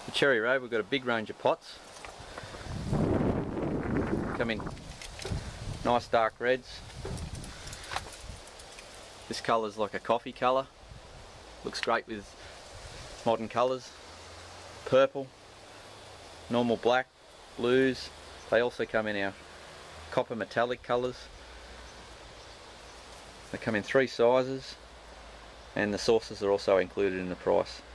The Cherry Red, we've got a big range of pots. Come in nice dark reds. This colour's like a coffee colour. Looks great with modern colours. Purple, normal black, blues. They also come in our copper metallic colours. They come in 3 sizes, and the saucers are also included in the price.